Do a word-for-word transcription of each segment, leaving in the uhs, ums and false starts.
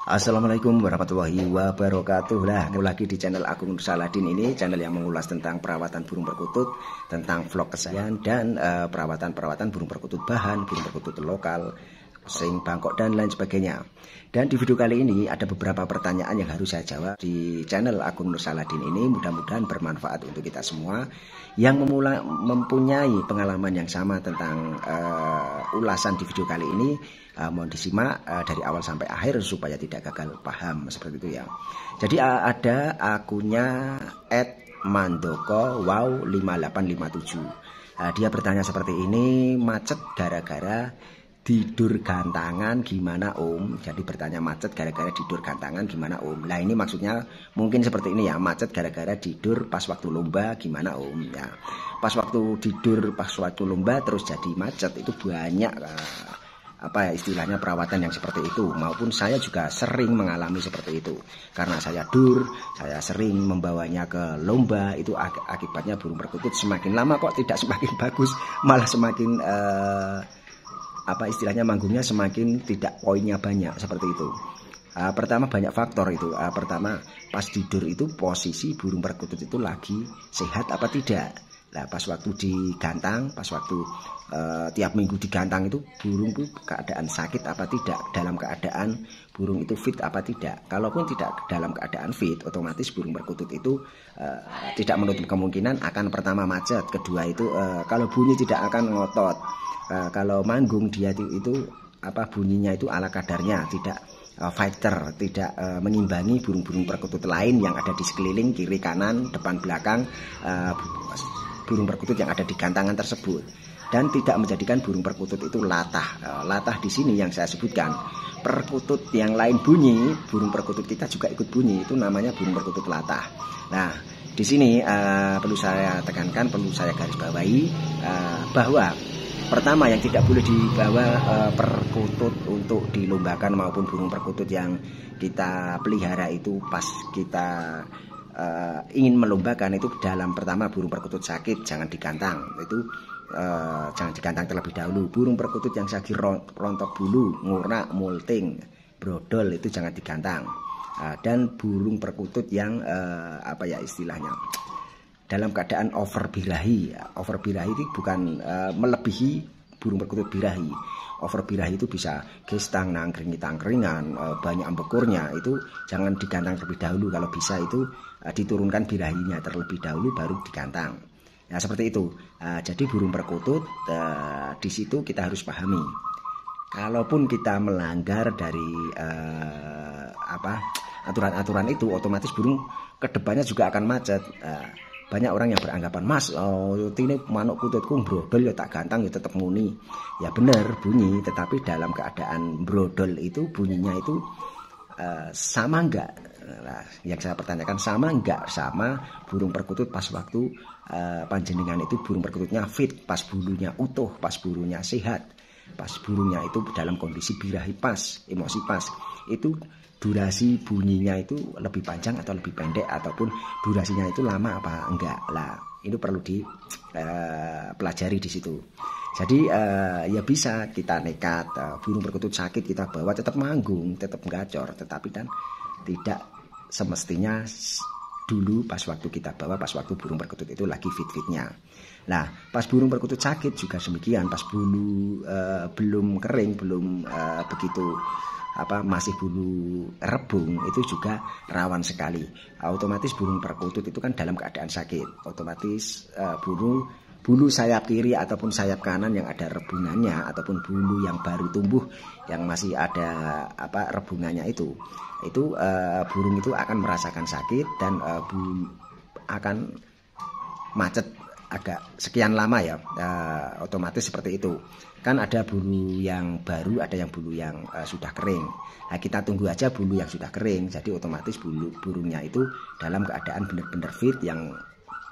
Assalamualaikum warahmatullahi wabarakatuh. Lah, ketemu lagi di channel Agung Nur Saladin ini, channel yang mengulas tentang perawatan burung perkutut, tentang vlog kesehatan dan uh, perawatan-perawatan burung perkutut bahan, burung perkutut lokal, sing bangkok dan lain sebagainya. Dan di video kali ini ada beberapa pertanyaan yang harus saya jawab di channel Agung Nur Saladin ini. Mudah-mudahan bermanfaat untuk kita semua yang memula, mempunyai pengalaman yang sama tentang uh, ulasan di video kali ini. Uh, mohon disimak uh, dari awal sampai akhir supaya tidak gagal paham seperti itu ya. Jadi uh, ada akunnya et mandoko wow lima delapan lima tujuh. Uh, dia bertanya seperti ini, macet gara-gara tidur gantangan gimana om? Jadi bertanya macet gara-gara tidur gantangan gimana om? Nah ini maksudnya mungkin seperti ini ya, macet gara-gara tidur pas waktu lomba gimana om? Ya pas waktu tidur pas waktu lomba terus jadi macet itu banyak uh, apa ya istilahnya perawatan yang seperti itu, maupun saya juga sering mengalami seperti itu karena saya dur, saya sering membawanya ke lomba. Itu ak akibatnya burung perkutut semakin lama kok tidak semakin bagus, malah semakin uh, apa istilahnya manggungnya semakin tidak poinnya banyak seperti itu. Uh, pertama banyak faktor itu. Uh, pertama pas tidur itu posisi burung perkutut itu lagi sehat apa tidak. Nah, pas waktu digantang, pas waktu uh, tiap minggu digantang itu burung itu keadaan sakit apa tidak, dalam keadaan burung itu fit apa tidak. Kalaupun tidak dalam keadaan fit, otomatis burung perkutut itu uh, tidak menutup kemungkinan akan pertama macet, kedua itu uh, kalau bunyi tidak akan ngotot, uh, kalau manggung dia itu, itu apa bunyinya itu ala kadarnya, tidak uh, fighter, tidak uh, mengimbangi burung-burung perkutut lain yang ada di sekeliling kiri kanan depan belakang uh, burung perkutut yang ada di gantangan tersebut, dan tidak menjadikan burung perkutut itu latah. Latah di sini yang saya sebutkan, perkutut yang lain bunyi, burung perkutut kita juga ikut bunyi, itu namanya burung perkutut latah. Nah, di sini uh, perlu saya tekankan, perlu saya garis bawahi uh, bahwa pertama yang tidak boleh dibawa uh, perkutut untuk dilombakan maupun burung perkutut yang kita pelihara itu pas kita Uh, ingin melombakan itu dalam pertama burung perkutut sakit jangan digantang, itu uh, jangan digantang terlebih dahulu. Burung perkutut yang lagi rontok bulu, ngurak, molting, brodol itu jangan digantang. Uh, dan burung perkutut yang uh, apa ya istilahnya dalam keadaan over birahi. Over birahi itu bukan uh, melebihi burung perkutut birahi. Over birahi itu bisa gestang, nangkringi tangkringan, uh, banyak ambekurnya, itu jangan digantang terlebih dahulu. Kalau bisa itu uh, diturunkan birahinya terlebih dahulu baru digantang. Nah seperti itu. Uh, jadi burung perkutut uh, di situ kita harus pahami. Kalaupun kita melanggar dari uh, apa aturan-aturan itu, otomatis burung kedepannya juga akan macet. Uh, Banyak orang yang beranggapan, mas, oh, ini manuk kututku brodol ya tak gantang ya tetap muni. Ya benar bunyi, tetapi dalam keadaan brodol itu bunyinya itu uh, sama enggak? Nah, yang saya pertanyakan sama enggak sama burung perkutut pas waktu uh, panjenengan itu burung perkututnya fit, pas bulunya utuh, pas bulunya sehat, pas burungnya itu dalam kondisi birahi pas, emosi pas, itu durasi bunyinya itu lebih panjang atau lebih pendek, ataupun durasinya itu lama apa enggak. Lah itu perlu dipelajari uh, di situ. Jadi uh, ya bisa kita nekat uh, burung perkutut sakit kita bawa tetap manggung, tetap gacor, tetapi dan tidak semestinya dulu pas waktu kita bawa, pas waktu burung perkutut itu lagi fit-fitnya. Nah pas burung perkutut sakit juga demikian, pas bulu uh, belum kering, belum uh, begitu apa masih bulu rebung, itu juga rawan sekali. Otomatis burung perkutut itu kan dalam keadaan sakit, otomatis uh, bulu bulu sayap kiri ataupun sayap kanan yang ada rebungannya, ataupun bulu yang baru tumbuh yang masih ada apa rebungannya itu itu uh, burung itu akan merasakan sakit dan uh, bulu akan macet agak sekian lama ya, uh, otomatis seperti itu. Kan ada bulu yang baru, ada yang bulu yang uh, sudah kering. Nah kita tunggu aja bulu yang sudah kering, jadi otomatis bulu burungnya itu dalam keadaan benar-benar fit, yang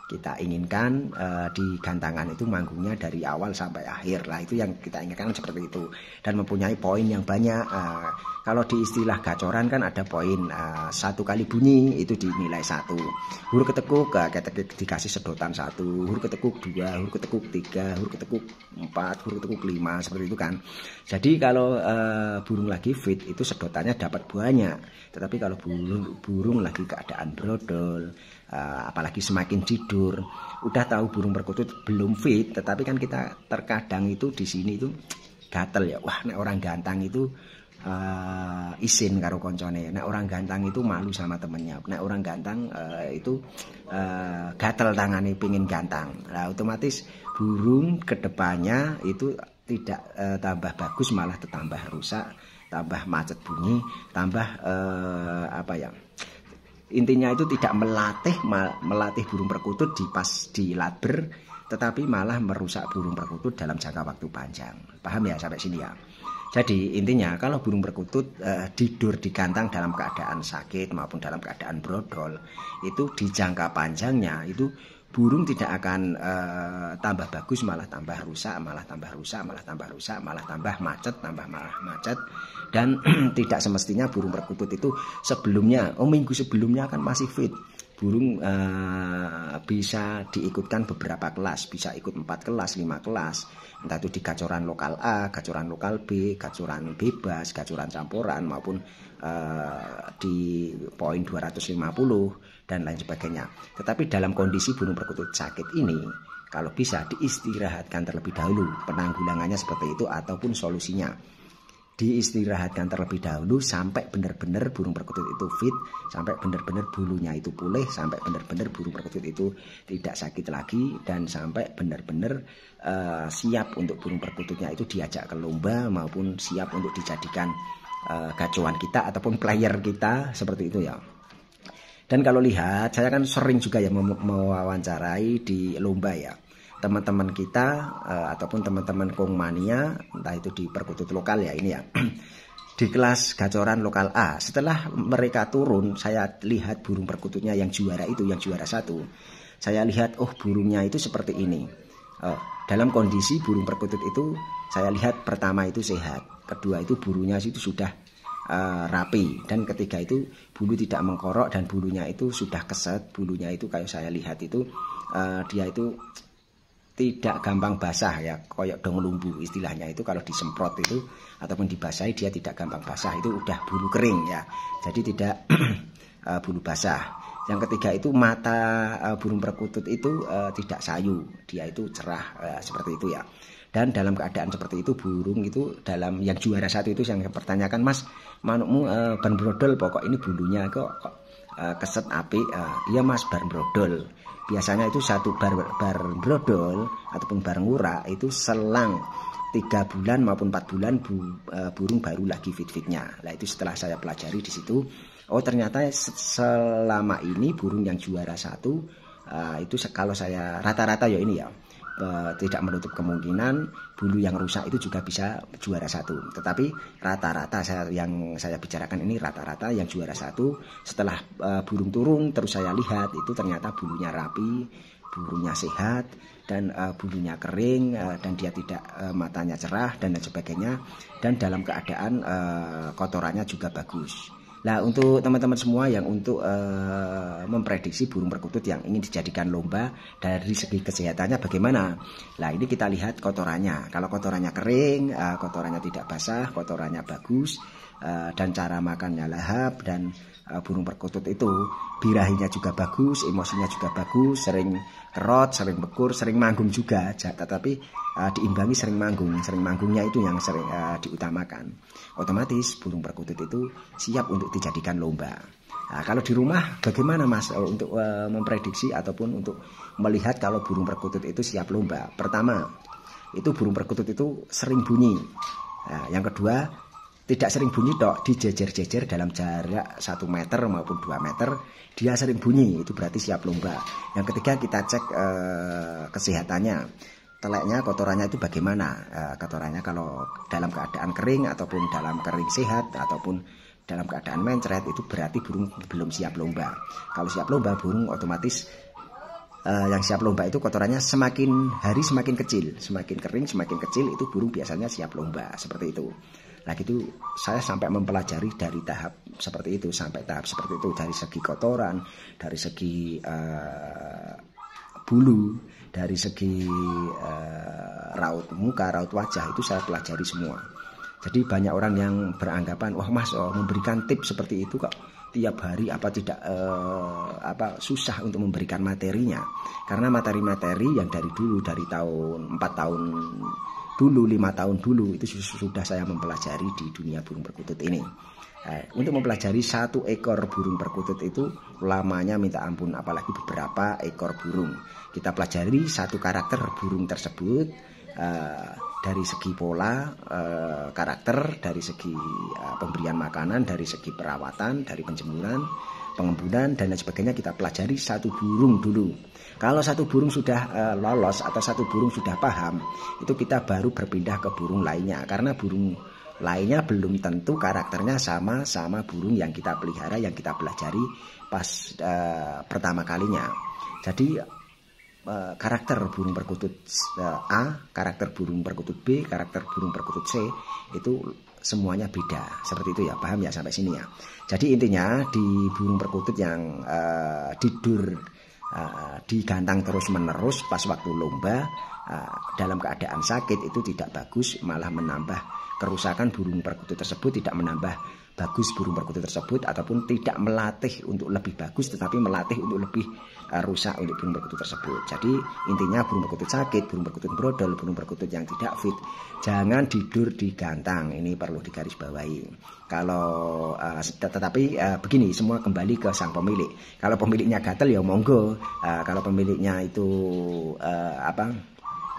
kita inginkan uh, di gantangan itu manggungnya dari awal sampai akhir lah, itu yang kita inginkan seperti itu, dan mempunyai poin yang banyak. Uh, kalau di istilah gacoran kan ada poin uh, satu kali bunyi itu dinilai satu, huruf ketekuk uh, kita dikasih sedotan satu, huruf ketekuk dua, huruf ketekuk tiga, huruf ketekuk empat, huruf ketekuk lima, seperti itu kan. Jadi kalau uh, burung lagi fit itu sedotannya dapat banyak, tetapi kalau burung burung lagi keadaan brodol, Uh, apalagi semakin tidur, udah tahu burung perkutut belum fit, tetapi kan kita terkadang itu di sini itu gatel ya. Wah, nek orang gantang itu uh, isin karo koncone, nek orang gantang itu malu sama temennya, nek orang gantang uh, itu uh, gatel tangane pingin gantang. Nah, otomatis burung kedepannya itu tidak uh, tambah bagus, malah tambah rusak, tambah macet bunyi, tambah uh, apa ya? Intinya itu tidak melatih melatih burung perkutut di pas di latber, tetapi malah merusak burung perkutut dalam jangka waktu panjang. Paham ya sampai sini ya? Jadi intinya kalau burung perkutut eh, tidur di kandang dalam keadaan sakit maupun dalam keadaan brodol, itu di jangka panjangnya itu burung tidak akan eh, tambah bagus, malah tambah rusak, malah tambah rusak, malah tambah rusak, malah tambah macet, tambah malah macet. Dan tidak semestinya burung perkutut itu sebelumnya, oh minggu sebelumnya kan masih fit. Burung uh, bisa diikutkan beberapa kelas, bisa ikut empat kelas, lima kelas. Entah itu di gacoran lokal A, gacoran lokal B, gacoran bebas, gacoran campuran, maupun uh, di poin dua ratus lima puluh dan lain sebagainya. Tetapi dalam kondisi burung perkutut sakit ini, kalau bisa diistirahatkan terlebih dahulu, penanggulangannya seperti itu ataupun solusinya. Diistirahatkan terlebih dahulu sampai benar-benar burung perkutut itu fit, sampai benar-benar bulunya itu pulih, sampai benar-benar burung perkutut itu tidak sakit lagi, dan sampai benar-benar uh, siap untuk burung perkututnya itu diajak ke lomba maupun siap untuk dijadikan uh, gacuan kita ataupun player kita, seperti itu ya. Dan kalau lihat, saya kan sering juga ya mewawancarai di lomba ya, teman-teman kita uh, ataupun teman-teman Kongmania, entah itu di perkutut lokal ya ini ya, di kelas gacoran lokal A, setelah mereka turun, saya lihat burung perkututnya yang juara itu, yang juara satu, saya lihat oh burungnya itu seperti ini. Uh, dalam kondisi burung perkutut itu saya lihat pertama itu sehat, kedua itu bulunya itu sudah uh, rapi, dan ketiga itu bulu tidak mengkorok dan bulunya itu sudah keset, bulunya itu kayak saya lihat itu uh, dia itu tidak gampang basah ya, koyok dong lumbu istilahnya itu, kalau disemprot itu ataupun dibasahi dia tidak gampang basah, itu udah bulu kering ya, jadi tidak uh, bulu basah. Yang ketiga itu mata uh, burung perkutut itu uh, tidak sayu, dia itu cerah uh, seperti itu ya. Dan dalam keadaan seperti itu burung itu dalam yang juara satu itu yang pertanyakan, Mas manukmu uh, ban brodol pokok ini bulunya kok, kok uh, keset api, uh, iya Mas ban brodol. Biasanya itu satu bar, bar brodol ataupun bar ngura itu selang tiga bulan maupun empat bulan bu, uh, burung baru lagi fit-fitnya. Nah itu setelah saya pelajari di situ, oh ternyata selama ini burung yang juara satu uh, itu kalau saya rata-rata ya ini ya, uh, tidak menutup kemungkinan bulu yang rusak itu juga bisa juara satu. Tetapi rata-rata saya yang saya bicarakan ini rata-rata yang juara satu setelah uh, burung turun terus saya lihat itu ternyata bulunya rapi, bulunya sehat, dan uh, bulunya kering, uh, dan dia tidak uh, matanya cerah dan lain sebagainya, dan dalam keadaan uh, kotorannya juga bagus. Nah untuk teman-teman semua yang untuk uh, memprediksi burung perkutut yang ingin dijadikan lomba dari segi kesehatannya bagaimana? Nah ini kita lihat kotorannya. Kalau kotorannya kering, uh, kotorannya tidak basah, kotorannya bagus, uh, dan cara makannya lahap, dan uh, burung perkutut itu birahinya juga bagus, emosinya juga bagus, sering kerot, sering bekur, sering manggung juga, tetapi uh, diimbangi sering manggung, sering manggungnya itu yang sering uh, diutamakan. Otomatis burung perkutut itu siap untuk dijadikan lomba. Nah, kalau di rumah bagaimana Mas uh, untuk uh, memprediksi ataupun untuk melihat kalau burung perkutut itu siap lomba? Pertama, itu burung perkutut itu sering bunyi. Nah, yang kedua, tidak sering bunyi dok, dijejer-jejer dalam jarak satu meter maupun dua meter, dia sering bunyi, itu berarti siap lomba. Yang ketiga kita cek uh, kesehatannya. Teleknya, kotorannya itu bagaimana? Uh, kotorannya kalau dalam keadaan kering ataupun dalam kering sehat ataupun dalam keadaan mencret, itu berarti burung belum siap lomba. Kalau siap lomba, burung otomatis uh, yang siap lomba itu kotorannya semakin hari semakin kecil, semakin kering semakin kecil, itu burung biasanya siap lomba, seperti itu. Nah gitu saya sampai mempelajari dari tahap seperti itu, sampai tahap seperti itu, dari segi kotoran, dari segi uh, bulu, dari segi uh, raut muka, raut wajah, itu saya pelajari semua. Jadi banyak orang yang beranggapan, wah mas, oh, memberikan tips seperti itu kok tiap hari apa tidak uh, apa susah untuk memberikan materinya. Karena materi-materi yang dari dulu, dari tahun empat tahun dulu, lima tahun dulu, itu sudah saya mempelajari di dunia burung perkutut ini. Nah, untuk mempelajari satu ekor burung perkutut itu lamanya minta ampun, apalagi beberapa ekor burung. Kita pelajari satu karakter burung tersebut uh, dari segi pola, uh, karakter, dari segi uh, pemberian makanan, dari segi perawatan, dari penjemuran, pengembunan dan lain sebagainya. Kita pelajari satu burung dulu. Kalau satu burung sudah uh, lolos atau satu burung sudah paham, itu kita baru berpindah ke burung lainnya. Karena burung lainnya belum tentu karakternya sama sama burung yang kita pelihara, yang kita pelajari pas uh, pertama kalinya. Jadi uh, karakter burung perkutut uh, A, karakter burung perkutut B, karakter burung perkutut C itu semuanya beda. Seperti itu ya, paham ya sampai sini ya. Jadi intinya di burung perkutut yang uh, tidur uh, digantang terus menerus pas waktu lomba uh, dalam keadaan sakit itu tidak bagus, malah menambah kerusakan burung perkutut tersebut, tidak menambah bagus burung perkutut tersebut, ataupun tidak melatih untuk lebih bagus, tetapi melatih untuk lebih uh, rusak untuk burung perkutut tersebut. Jadi intinya burung perkutut sakit, burung perkutut brodol, burung perkutut yang tidak fit, jangan tidur di gantang. Ini perlu digarisbawahi. Kalau uh, tetapi uh, begini, semua kembali ke sang pemilik. Kalau pemiliknya gatel ya monggo. Uh, kalau pemiliknya itu uh, apa?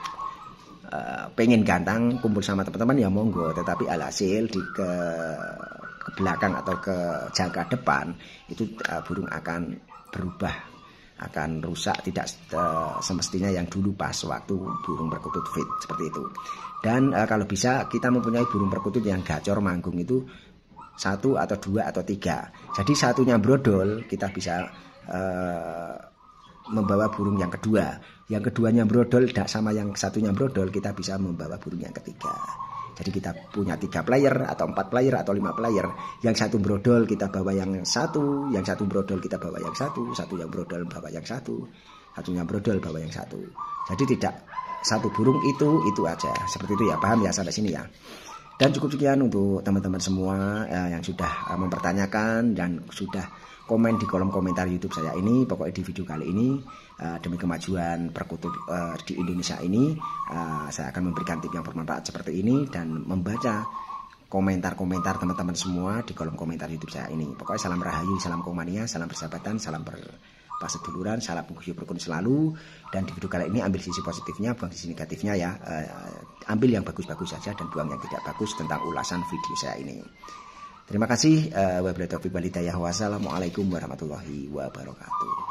Uh, pengen gantang kumpul sama teman-teman ya monggo, tetapi alhasil di ke, ke belakang atau ke jangka depan itu uh, burung akan berubah, akan rusak, tidak uh, semestinya yang dulu pas waktu burung perkutut fit, seperti itu. Dan uh, kalau bisa kita mempunyai burung perkutut yang gacor manggung itu satu atau dua atau tiga. Jadi satunya brodol, kita bisa uh, membawa burung yang kedua, yang keduanya brodol sama yang satunya brodol, kita bisa membawa burung yang ketiga. Jadi kita punya tiga player atau empat player atau lima player. Yang satu brodol kita bawa yang satu, yang satu brodol kita bawa yang satu, satu yang brodol bawa yang satu, satunya brodol bawa yang satu. Jadi tidak satu burung itu itu aja, seperti itu ya, paham ya sampai sini ya. Dan cukup sekian untuk teman-teman semua eh, yang sudah eh, mempertanyakan dan sudah komen di kolom komentar YouTube saya ini. Pokoknya di video kali ini uh, demi kemajuan perkutut uh, di Indonesia ini, uh, saya akan memberikan tip yang bermanfaat seperti ini dan membaca komentar-komentar teman-teman semua di kolom komentar YouTube saya ini. Pokoknya salam rahayu, salam komania, salam persahabatan, salam perseduluran, salam bungkuyup rukun selalu. Dan di video kali ini ambil sisi positifnya, buang sisi negatifnya ya. Uh, ambil yang bagus-bagus saja dan buang yang tidak bagus tentang ulasan video saya ini. Terima kasih. Wabillahi taufiq wal hidayah. Wassalamualaikum warahmatullahi wabarakatuh.